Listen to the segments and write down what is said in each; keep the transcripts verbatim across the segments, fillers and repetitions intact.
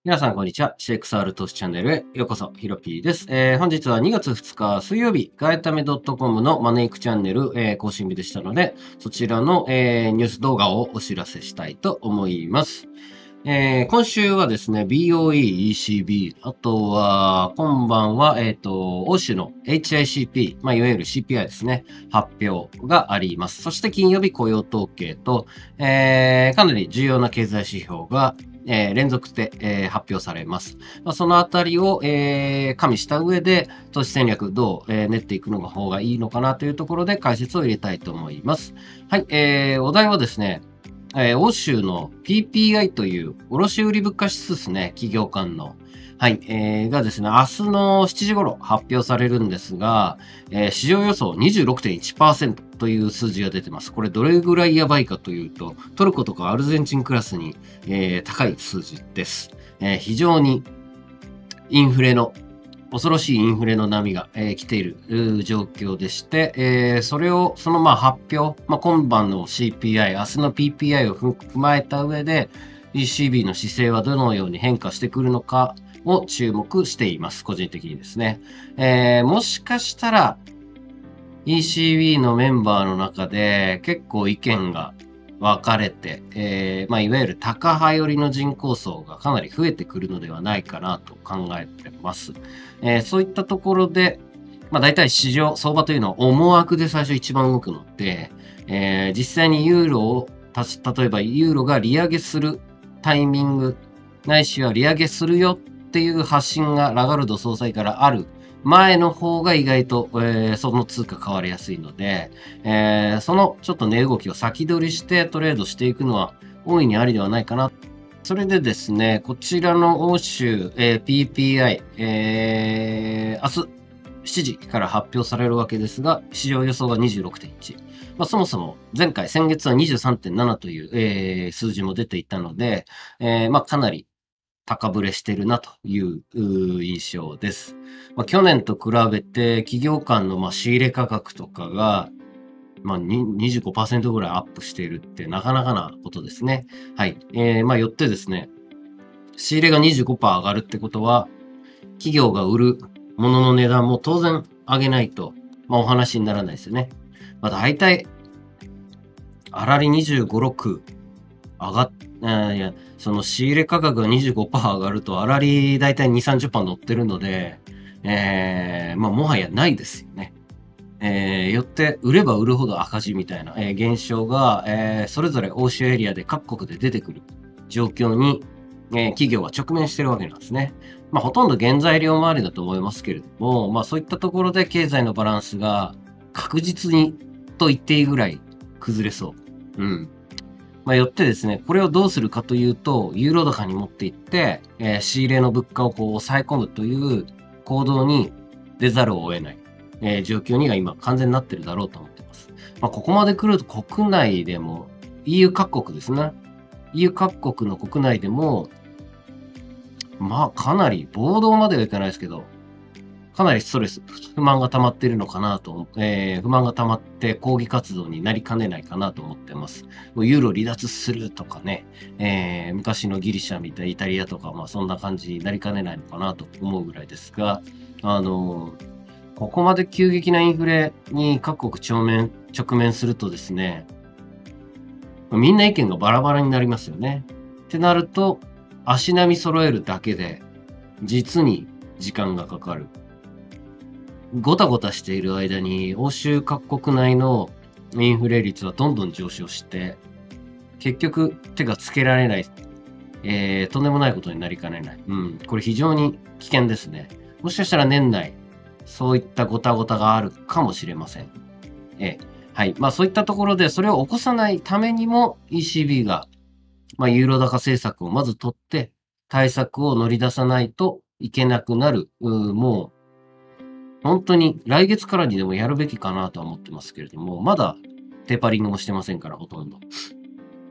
皆さん、こんにちは。シェイクスアール 投資チャンネルへようこそ、ヒロピーです。えー本日はにがつふつか水曜日、ガイタメ .com のマネークチャンネル、えー更新日でしたので、そちらの、えーニュース動画をお知らせしたいと思います。えー今週はですね、ビーオーイー、イーシービー、あとは、今晩は、えっ、と、欧州の エイチアイシーピー、まあ、いわゆる シーピーアイ ですね、発表があります。そして金曜日雇用統計と、えーかなり重要な経済指標が、えー連続で、えー発表されます。まあ、そのあたりを、えー加味した上で、投資戦略どう、えー練っていくのが方がいいのかなというところで解説を入れたいと思います。はい、えーお題はですね、えー欧州の ピーピーアイ という卸売物価指数ですね、企業間の。はい、えーがですね、明日のしちじ頃発表されるんですが、えー市場予想 にじゅうろくてんいちパーセント という数字が出てます。これどれぐらいやばいかというと、トルコとかアルゼンチンクラスに、えー高い数字です。えー非常にインフレの恐ろしいインフレの波が、えー来ているうー状況でして、えーそれを、そのまあ発表、まあ、今晩の シーピーアイ、明日の ピーピーアイ を踏踏まえた上で、イーシービー の姿勢はどのように変化してくるのかを注目しています。個人的にですね。えーもしかしたら、イーシービー のメンバーの中で結構意見が分かれて、えーまあ、いわゆる高派寄りの人口層がかなり増えてくるのではないかなと考えてます。えーそういったところで、まあ、大体市場、相場というのは思惑で最初一番動くので、えー実際にユーロを、たし例えばユーロが利上げするタイミング、ないしは利上げするよっていう発信がラガルド総裁からある前の方が意外と、えーその通貨変わりやすいので、えーそのちょっと値動きを先取りしてトレードしていくのは大いにありではないかな。それでですね、こちらの欧州、えー ピーピーアイ、えー明日しちじから発表されるわけですが、市場予想が にじゅうろくてんいち。まあ、そもそも前回、先月は にじゅうさんてんなな という、えー数字も出ていたので、えーまあ、かなり高ぶれしてるなというう印象です。まあ、去年と比べて企業間のまあ仕入れ価格とかが、まあ、ににじゅうごパーセントぐらいアップしているってなかなかなことですね。はい。えー、まあ、よってですね、仕入れが にじゅうごパーセント 上がるってことは、企業が売るものの値段も当然上げないと、まあ、お話にならないですよね。まあ、大体、あらりにじゅうご、ろく上がっ、えーいや、その仕入れ価格がにじゅうごパーセント上がると、あらりだいたいに、さんじゅっパーセント乗ってるので、えー、まあ、もはやないですよね。えー、よって、売れば売るほど赤字みたいな、えー現象が、えーそれぞれ欧州エリアで各国で出てくる状況に、えー企業は直面してるわけなんですね。まあ、ほとんど原材料周りだと思いますけれども、まあ、そういったところで経済のバランスが確実にと言っていいぐらい崩れそう。うん。まあ、よってですね、これをどうするかというと、ユーロ高に持っていって、えー仕入れの物価をこう抑え込むという行動に出ざるを得ない、えー状況には今完全になってるだろうと思ってます。まあ、ここまで来ると国内でも イーユー 各国ですね。イーユー 各国の国内でも、まあかなり暴動まではいかないですけど、かなりストレス、不満が溜まっているのかなと、えー不満が溜まって抗議活動になりかねないかなと思ってます。もうユーロ離脱するとかね、えー昔のギリシャみたい、イタリアとか、まあそんな感じになりかねないのかなと思うぐらいですが、あのここまで急激なインフレに各国直面、直面するとですね、みんな意見がバラバラになりますよね。ってなると、足並み揃えるだけで、実に時間がかかる。ごたごたしている間に、欧州各国内のインフレ率はどんどん上昇して、結局手がつけられない、えー、とんでもないことになりかねない。うん、これ非常に危険ですね。もしかしたら年内、そういったごたごたがあるかもしれません。ええ、はい。まあそういったところで、それを起こさないためにも イーシービー が、まあユーロ高政策をまず取って、対策を乗り出さないといけなくなる、うーもう本当に来月からにでもやるべきかなとは思ってますけれども、まだテーパリングもしてませんから、ほとんど。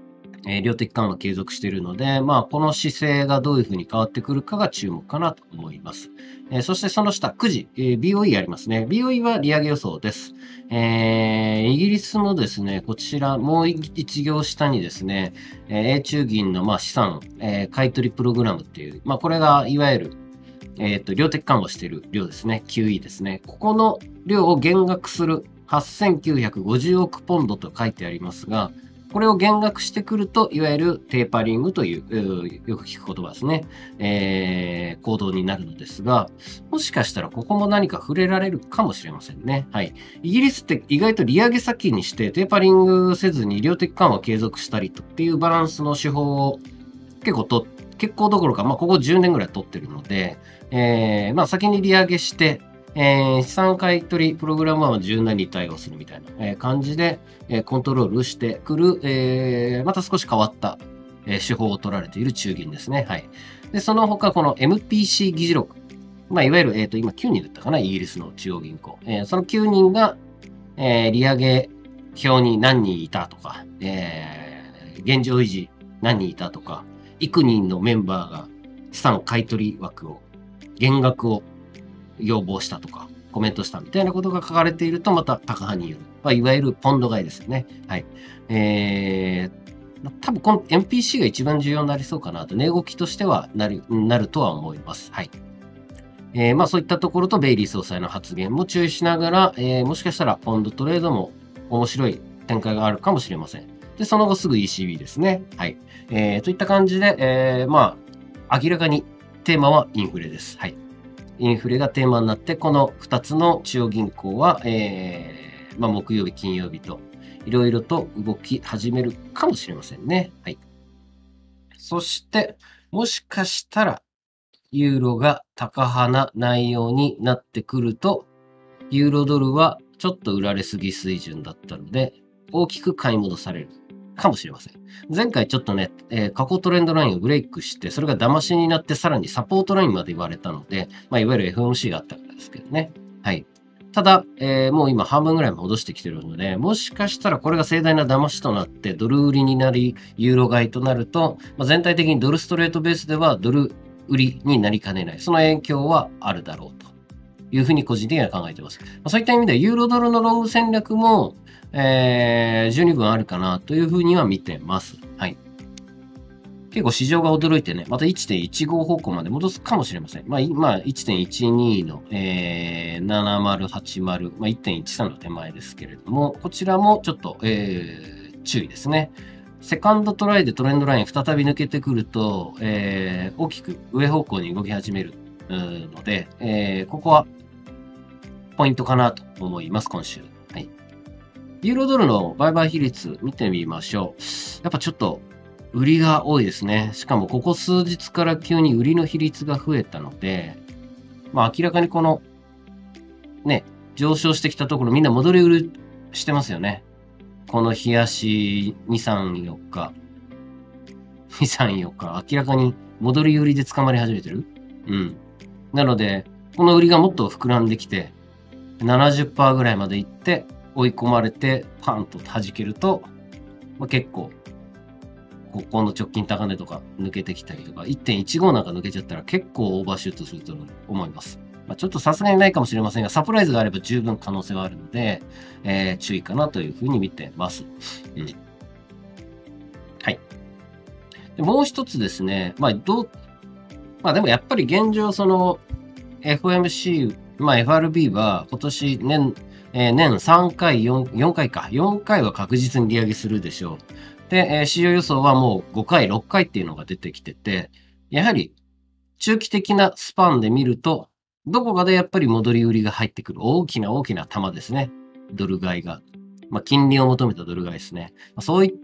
えー量的緩和継続しているので、まあ、この姿勢がどういうふうに変わってくるかが注目かなと思います。えーそしてその下、くじ、えー ビーオーイー ありますね。ビーオーイー は利上げ予想です。えーイギリスのですね、こちら、もう一行下にですね、えー A 中銀のまあ資産、えー買取プログラムっていう、まあ、これがいわゆる、えっと、量的緩和している量ですね。キューイー ですね。ここの量を減額するはっせんきゅうひゃくごじゅうおくポンドと書いてありますが、これを減額してくると、いわゆるテーパリングという、えーよく聞く言葉ですね。えー行動になるのですが、もしかしたらここも何か触れられるかもしれませんね。はい。イギリスって意外と利上げ先にしてテーパリングせずに量的緩和を継続したりとっていうバランスの手法を結構と、結構どころか、まあ、ここじゅうねんぐらい取ってるので、えーまあ、先に利上げして、えー資産買取プログラムは柔軟に対応するみたいな、えー感じで、えーコントロールしてくる、えーまた少し変わった、えー手法を取られている中銀ですね。はい。で、その他、この エムピーシー 議事録。まあ、いわゆる、えっ、と、今きゅうにんだったかな、イギリスの中央銀行。えーそのきゅうにんが、えー利上げ表に何人いたとか、えー現状維持何人いたとか、幾人のメンバーが資産買取枠を、減額を要望したとか、コメントしたみたいなことが書かれていると、また高派による。まあ、いわゆるポンド買いですよね。はい。えー、多分この エムピーシー が一番重要になりそうかなと、値動きとしてはなる、なるとは思います。はい。えーまあそういったところとベイリー総裁の発言も注意しながら、えーもしかしたらポンドトレードも面白い展開があるかもしれません。で、その後すぐ イーシービー ですね。はい。えーといった感じで、えーまあ、明らかにテーマはインフレです。はい。インフレがテーマになって、このふたつの中央銀行は、えーまあ、木曜日、金曜日と、いろいろと動き始めるかもしれませんね。はい。そして、もしかしたら、ユーロが高派な内容になってくると、ユーロドルはちょっと売られすぎ水準だったので、大きく買い戻されるかもしれません。前回ちょっとね、えー過去トレンドラインをブレイクして、それが騙しになってさらにサポートラインまで言われたので、まあ、いわゆる エフオーエムシー があったからですけどね。はい。ただ、えーもう今半分ぐらい戻してきてるので、もしかしたらこれが盛大な騙しとなってドル売りになり、ユーロ買いとなると、まあ、全体的にドルストレートベースではドル売りになりかねない。その影響はあるだろうというふうに個人的には考えています。まあそういった意味でユーロドルのロング戦略も、えー十二分あるかなというふうには見てます。はい。結構市場が驚いてね、また いってんいちご 方向まで戻すかもしれません。まあ、いまあ、いってんいちに の、えー、ななまるはちまる、まあ、いってんいちさん の手前ですけれども、こちらもちょっと、えー注意ですね。セカンドトライでトレンドライン再び抜けてくると、えー大きく上方向に動き始めるうので、えーここはポイントかなと思います、今週。はい。ユーロドルの売買比率見てみましょう。やっぱちょっと売りが多いですね。しかもここ数日から急に売りの比率が増えたので、まあ明らかにこのね、上昇してきたところみんな戻り売りしてますよね。この冷やしに、さん、よっか。に、さん、よっか。明らかに戻り売りで捕まり始めてる。うん。なので、この売りがもっと膨らんできて、ななじゅっパーセントぐらいまでいって追い込まれてパンと弾けると、まあ、結構ここの直近高値とか抜けてきたりとか いってんいちご なんか抜けちゃったら結構オーバーシュートすると思います。まあ、ちょっとさすがにないかもしれませんがサプライズがあれば十分可能性はあるので、えー注意かなというふうに見てます。うん、はいで。もう一つですね、まあどうまあでもやっぱり現状その エフオーエムシー、まあ エフアールビー は今年年、えー年さんかい、よん、よんかいか、よんかいは確実に利上げするでしょう。で、えー市場予想はもうごかい、ろっかいっていうのが出てきてて、やはり中期的なスパンで見ると、どこかでやっぱり戻り売りが入ってくる大きな大きな玉ですね。ドル買いが。まあ、金利を求めたドル買いですね。そういった、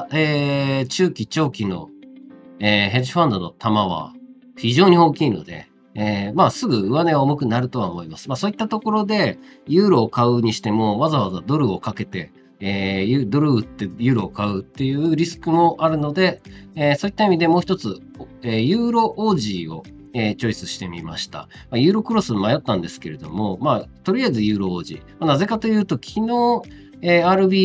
えー中期、長期の、えーヘッジファンドの玉は非常に大きいので、えーまあ、すぐ上値は重くなるとは思います。まあ、そういったところで、ユーロを買うにしても、わざわざドルをかけて、えーユドル売ってユーロを買うっていうリスクもあるので、えーそういった意味でもう一つ、えーユーロオージーを、えーチョイスしてみました。まあ、ユーロクロス迷ったんですけれども、まあ、とりあえずユーロオージー。まあ、なぜかというと、昨日、えー アールビーエー、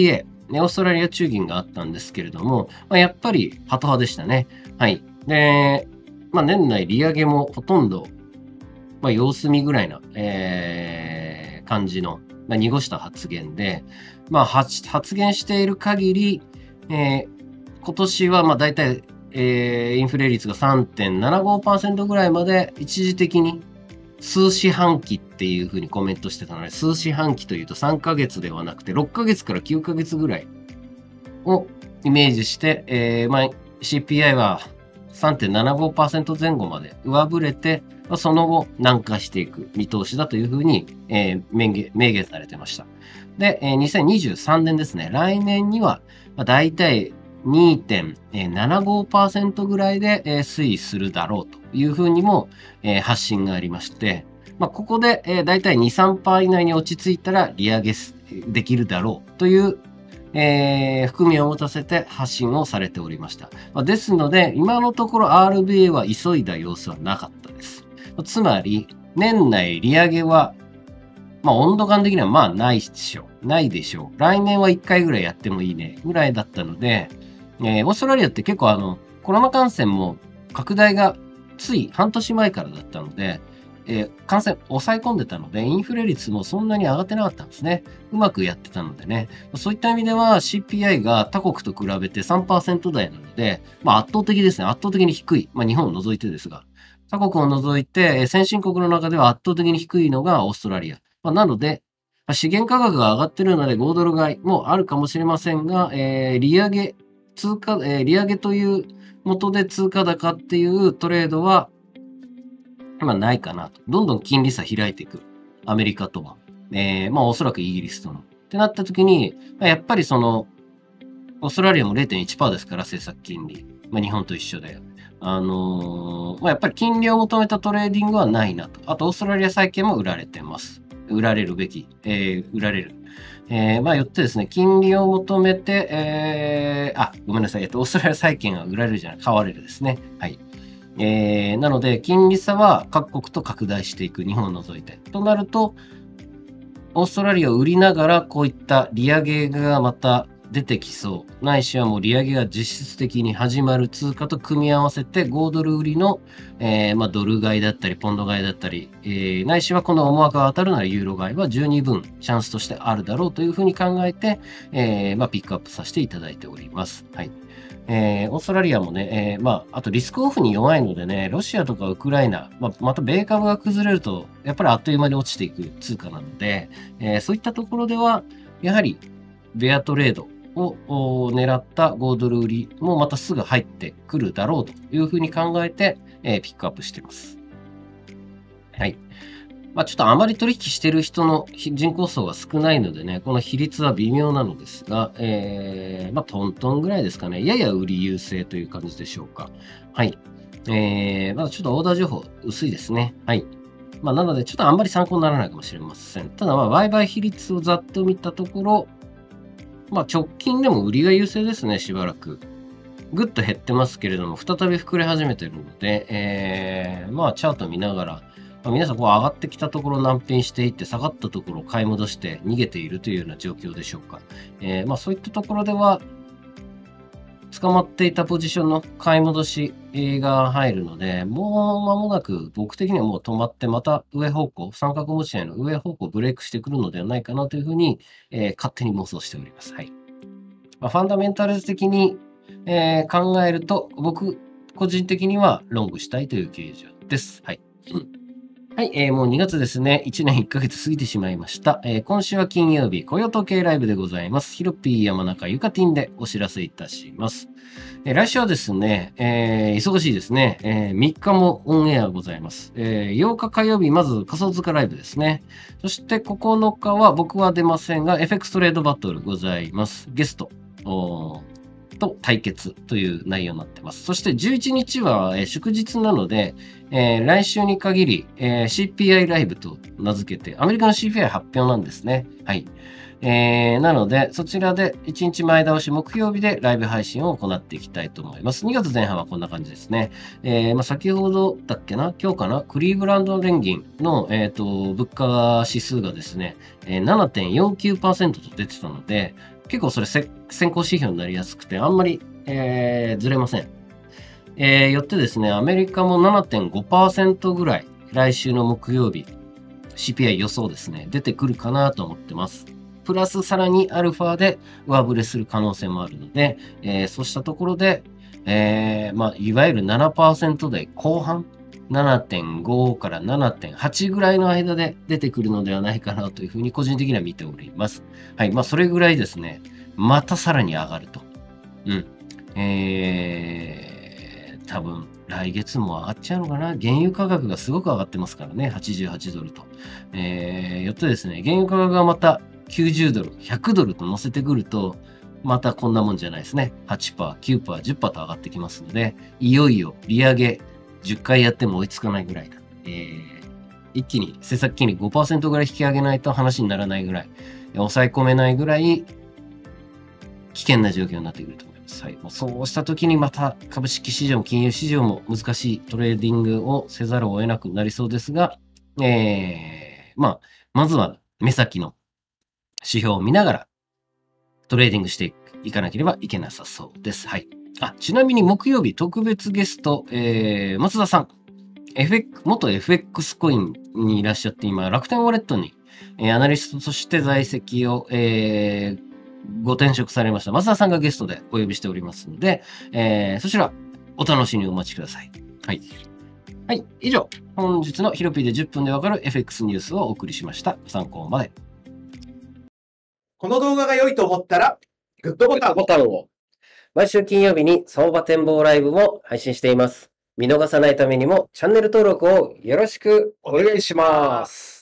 ね、オーストラリア中銀があったんですけれども、まあ、やっぱりハト派でしたね。はい。で、まあ、年内利上げもほとんど、まあ、様子見ぐらいな、えー感じの、まあ、濁した発言で、まあ、発発言している限り、えー今年はまあ大体、えーインフレ率が さんてんななごパーセント ぐらいまで一時的に数四半期っていうふうにコメントしてたので、数四半期というとさんかげつではなくてろっかげつからきゅうかげつぐらいをイメージして、えーまあ、シーピーアイ は さんてんななごパーセント 前後まで上振れて、まあその後軟化していく見通しだというふうに、えー明言明言されてました。で、えーにせんにじゅうさんねんですね。来年には、まあ、大体 にてんななごパーセント ぐらいで、えー推移するだろうというふうにも、えー発信がありまして、まあ、ここで、えー、大体 に、さんパーセント 以内に落ち着いたら利上げすできるだろうというえー含みを持たせて発信をされておりました。まあですので、今のところ アールビーエー は急いだ様子はなかったです。つまり、年内利上げは、まあ温度感的にはまあないでしょう。ないでしょう。来年はいっかいぐらいやってもいいね、ぐらいだったので、えーオーストラリアって結構あの、コロナ感染も拡大がつい半年前からだったので、えー感染抑え込んでたので、インフレ率もそんなに上がってなかったんですね。うまくやってたのでね。そういった意味では シーピーアイ が他国と比べて さんパーセント 台なので、まあ圧倒的ですね。圧倒的に低い。まあ日本を除いてですが。他国を除いて、えー先進国の中では圧倒的に低いのがオーストラリア。まあ、なので、まあ資源価格が上がってるのでごドル買いもあるかもしれませんが、えー利上げ、通貨、えー利上げという元で通貨高っていうトレードは、まあないかなと。どんどん金利差開いていく。アメリカとは。えーまあおそらくイギリスとの。ってなった時に、まあやっぱりその、オーストラリアも れいてんいちパーセント ですから、政策金利。まあ日本と一緒で。あのーまあやっぱり金利を求めたトレーディングはないなと。あと、オーストラリア債券も売られてます。売られるべき。えー売られる。えーまあよってですね、金利を求めて、えーあ、ごめんなさい。えっと、オーストラリア債券が売られるじゃない、買われるですね。はい。えーなので、金利差は各国と拡大していく、日本を除いて。となると、オーストラリアを売りながら、こういった利上げがまた出てきそう。ないしはもう利上げが実質的に始まる通貨と組み合わせて、ごドル売りの、えーまあ、ドル買いだったり、ポンド買いだったり、えーないしはこの思惑が当たるならユーロ買いは十二分チャンスとしてあるだろうというふうに考えて、えーまあ、ピックアップさせていただいております。はい。えーオーストラリアもね、えーまあ、あとリスクオフに弱いのでね、ロシアとかウクライナ、まあ、また米株が崩れると、やっぱりあっという間に落ちていく通貨なので、えーそういったところでは、やはりベアトレードをお狙ったごドル売りもまたすぐ入ってくるだろうというふうに考えて、えーピックアップしています。はい。まあ、ちょっとあまり取引してる人のひ人口層が少ないのでね、この比率は微妙なのですが、えーまあ、トントンぐらいですかね。やや売り優勢という感じでしょうか。はい。えー、まだちょっとオーダー情報薄いですね。はい。まあ、なので、ちょっとあんまり参考にならないかもしれません。ただ、まあ、売買比率をざっと見たところ、まあ、直近でも売りが優勢ですね、しばらく。ぐっと減ってますけれども、再び膨れ始めてるので、えー、まあ、チャート見ながら、まあ、皆さん、こう上がってきたところ難品していって、下がったところを買い戻して逃げているというような状況でしょうか。えー、まあ、そういったところでは、捕まっていたポジションの買い戻しが入るので、もう間もなく僕的にはもう止まって、また上方向、三角持ち合いの上方向ブレイクしてくるのではないかなというふうに、えー勝手に妄想しております。はい。まあ、ファンダメンタルズ的に、えー考えると、僕、個人的にはロングしたいという形状です。はい。はい、えーもうにがつですね。いちねんいっかげつ過ぎてしまいました。えー今週は金曜日、雇用統計ライブでございます。ヒロピー山中ゆかティンでお知らせいたします。えー来週はですね、えー忙しいですね、えーみっかもオンエアございます。えーようか火曜日、まず仮想通貨ライブですね。そしてここのかは僕は出ませんが、エフエックス トレードバトルございます。ゲスト。おーと対決という内容になってます。そしてじゅういちにちは、えー祝日なので、えー来週に限り、えー シーピーアイ ライブと名付けて、アメリカの シーピーアイ 発表なんですね。はい。えーなので、そちらでいちにちまえ倒し木曜日でライブ配信を行っていきたいと思います。にがつぜん半はこんな感じですね。えーまあ、先ほどだっけな今日かなクリーブランド連銀の、えーと物価指数がですね、えーななてんよんきゅうパーセント と出てたので、 結構それせ先行指標になりやすくて、あんまり、えーずれません。えーよってですね、アメリカも ななてんごパーセント ぐらい、来週の木曜日、シーピーアイ 予想ですね、出てくるかなと思ってます。プラスさらにアルファで上振れする可能性もあるので、えーそうしたところで、えーまあ、いわゆる ななパーセント 台後半、ななてんご から ななてんはち ぐらいの間で出てくるのではないかなというふうに個人的には見ております。はい。まあ、それぐらいですね、またさらに上がると。うん。えー、多分、来月も上がっちゃうのかな。原油価格がすごく上がってますからね。はちじゅうはちドルと。えー、よってですね、原油価格がまたきゅうじゅうドル、ひゃくドルと乗せてくると、またこんなもんじゃないですね。はちパーセント、きゅうパーセント、じゅっパーセントと上がってきますので、いよいよ利上げじゅっかいやっても追いつかないぐらいだ。えー、一気に施策金利 ごパーセント ぐらい引き上げないと話にならないぐらい、抑え込めないぐらい危険な状況になってくると思います。はい。もうそうした時にまた株式市場、金融市場も難しいトレーディングをせざるを得なくなりそうですが、えー、まあ、まずは目先の指標を見ながらトレーディングしていかなければいけなさそうです。はい。あ、ちなみに木曜日特別ゲスト、えー、松田さん、エフエックス、元 エフエックス コインにいらっしゃって、今、楽天ウォレットに、えーアナリストとして在籍を、えーご転職されました。松田さんがゲストでお呼びしておりますので、えーそちら、お楽しみにお待ちください。はい。はい。以上、本日のヒロピーでじゅっぷんでわかる エフエックス ニュースをお送りしました。参考まで。 この動画が良いと思ったら、グッドボタンボタンを。毎週金曜日に相場展望ライブも配信しています。見逃さないためにもチャンネル登録をよろしくお願いします。